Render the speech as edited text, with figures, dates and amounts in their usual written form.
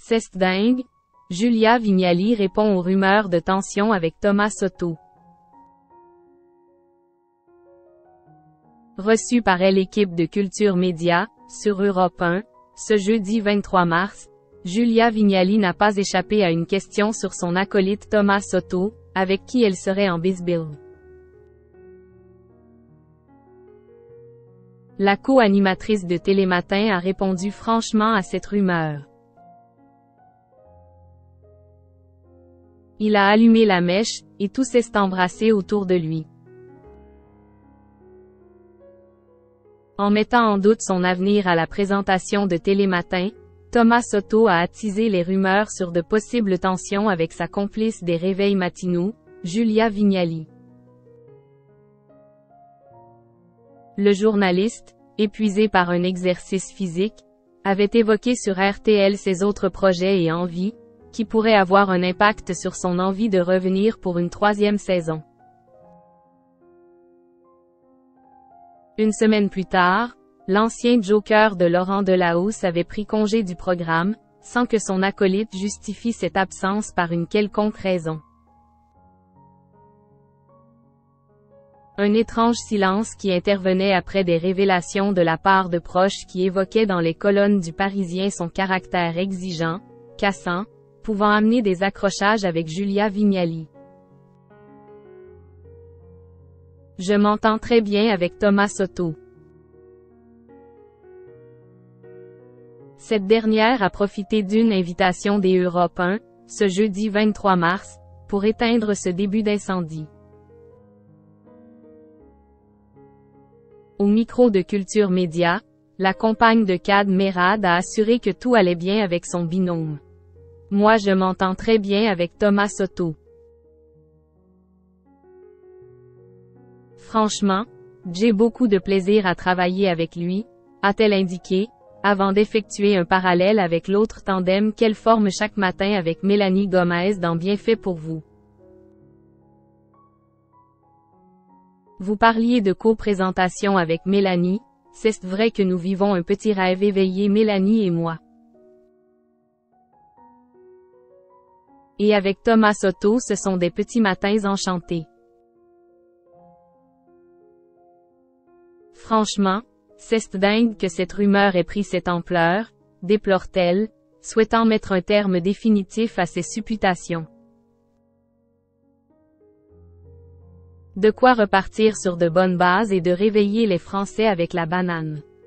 C'est dingue? Julia Vignali répond aux rumeurs de tension avec Thomas Soto. Reçue par l'équipe de Culture Média, sur Europe 1, ce jeudi 23 mars, Julia Vignali n'a pas échappé à une question sur son acolyte Thomas Soto, avec qui elle serait en bisbille. La co-animatrice de Télématin a répondu franchement à cette rumeur. Il a allumé la mèche, et tout s'est embrassé autour de lui. En mettant en doute son avenir à la présentation de Télématin, Thomas Soto a attisé les rumeurs sur de possibles tensions avec sa complice des réveils matinaux, Julia Vignali. Le journaliste, épuisé par un exercice physique, avait évoqué sur RTL ses autres projets et envies, qui pourraient avoir un impact sur son envie de revenir pour une 3e saison. Une semaine plus tard, l'ancien joker de Laurent Delahousse avait pris congé du programme, sans que son acolyte justifie cette absence par une quelconque raison. Un étrange silence qui intervenait après des révélations de la part de proches qui évoquaient dans les colonnes du Parisien son caractère exigeant, cassant, pouvant amener des accrochages avec Julia Vignali. Je m'entends très bien avec Thomas Soto. Cette dernière a profité d'une invitation des Europe 1, ce jeudi 23 mars, pour éteindre ce début d'incendie. Au micro de Culture Média, la compagne de Kad Merad a assuré que tout allait bien avec son binôme. Moi je m'entends très bien avec Thomas Soto. Franchement, j'ai beaucoup de plaisir à travailler avec lui, a-t-elle indiqué, avant d'effectuer un parallèle avec l'autre tandem qu'elle forme chaque matin avec Mélanie Gomez dans Bienfait pour vous. Vous parliez de co-présentation avec Mélanie, c'est vrai que nous vivons un petit rêve éveillé Mélanie et moi. Et avec Thomas Soto ce sont des petits matins enchantés. Franchement, c'est dingue que cette rumeur ait pris cette ampleur, déplore-t-elle, souhaitant mettre un terme définitif à ces supputations. De quoi repartir sur de bonnes bases et de réveiller les Français avec la banane.